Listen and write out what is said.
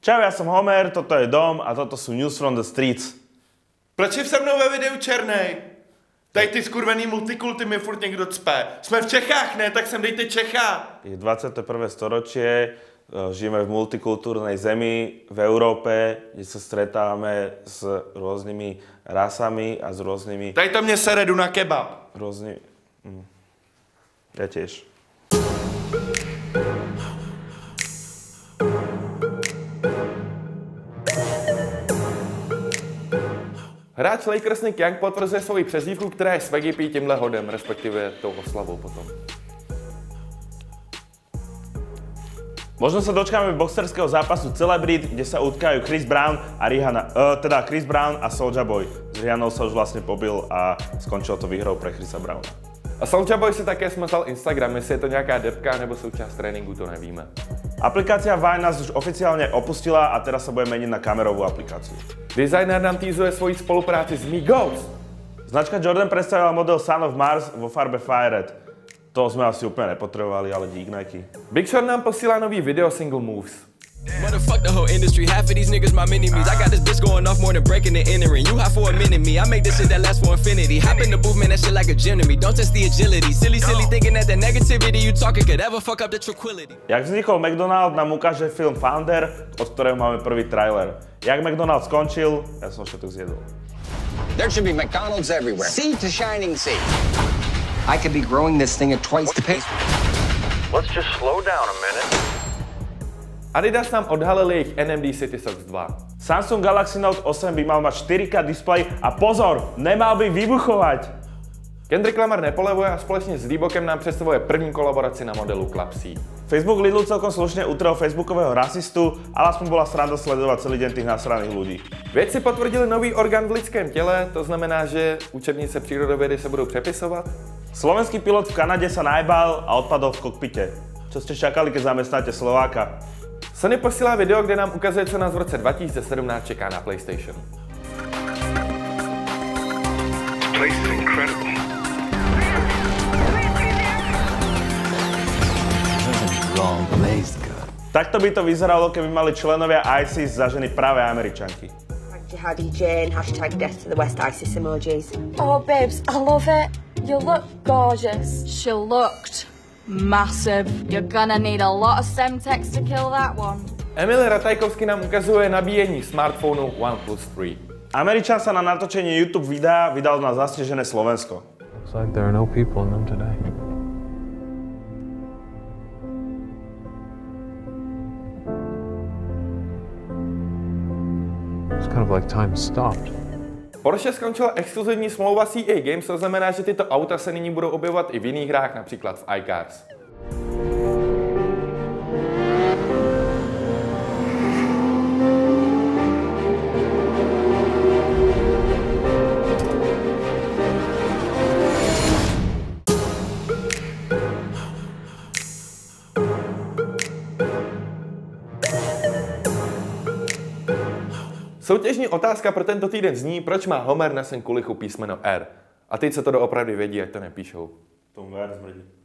Čau, já jsem Homer, toto je Dom a toto jsou News from the Streets. Proč je se mnou ve videu černej? Tady ty skurvený multikulty mi furt někdo cpe. Jsme v Čechách, ne? Tak sem dejte Čecha. Je 21. storočie, žijeme v multikultúrnej zemi v Európe, kde sa stretávame s rôznymi rasami a s rôznymi... Tady to mě sere, jdu na kebab. Rôznymi... Ja tiež. Hráč Lakers Nick Young potvrzuje svoji přezdívku, která je Swaggy tímhle hodem, respektive tou oslavou potom. Možno sa dočkáme boxerského zápasu Celebrity, kde sa utkajú Chris Brown a Chris Brown a Soulja Boy. S Rihannou sa už vlastne pobil a skončilo to výhrou pre Chrisa Browna. A Soulja Boy si také smazal Instagram, jestli je to nějaká depka nebo součást tréninku, to nevíme. Aplikácia Vine nás už oficiálne opustila a teraz sa bude meniť na kamerovú aplikáciu. Designer nám týzuje svoji spolupráci s Migos. Značka Jordan predstavila model Son of Mars vo farbe Fire Red. To sme asi úplne nepotrebovali, ale dík Nike. Big Sean nám posílá nový video single Moves. Motherfuck the whole industry, half of these niggas my mini-me's. I got this bitch going off more than breaking and entering. You hot for a minute, me, I make this shit that lasts for infinity. Hop in the booth, man, that shit like a gym to me. Don't test the agility. Silly thinking that the negativity you talking could ever fuck up the tranquility. Jak vznikol McDonald, nám ukáže film Founder, od ktorého máme prvý trailer. Jak McDonald skončil, ja som všetko zjedol. There should be McDonald's everywhere. Sea to shining sea. I could be growing this thing at twice the pace. Let's just slow down a minute. Adidas nám odhalil jejich NMD City Sox 2. Samsung Galaxy Note 8 by mal mať 4K display a pozor, nemal by vybuchovať. Kendrick Lamar nepolevuje a společně s Reebokem nám představuje první kolaboraci na modelu Club C. Facebook Lidl celkom slušne utrel facebookového rasistu, ale aspoň bola sranda sledovať celý deň tých nasraných ľudí. Vědci potvrdili nový orgán v lidském těle, to znamená, že učebnice přírodovědy se budou přepisovat. Slovenský pilot v Kanade sa najbal a odpadol v kokpite. Čo ste čakali, keď zamestnáte Slováka? Sony posílá video, kde nám ukazuje, co nás v roce 2017 čeká na PlayStation. Takto by to vyzeralo, keby mali členovia ISIS za ženy práve Američanky. Jihadi Jane, hashtag death to the West ISIS emojis. Oh babes, I love it. You look gorgeous. She looked massive. You're gonna need a lot of Semtex to kill that one. Emil Ratajkovský nám ukazuje nabíjení smartphonu OnePlus 3. Američan sa na natočenie YouTube videa vydal na zasnežené Slovensko. Looks like there are no people in them today. It's kind of like time stopped. Porsche skončila exkluzivní smlouva s EA Games, to znamená, že tyto auta se nyní budou objevovat i v jiných hrách, například v iCars. Soutěžní otázka pro tento týden zní, proč má Homer na svém kulichu písmeno R. A ty, co to doopravdy vědí, ať to nepíšou. Tomu ver zmrdí.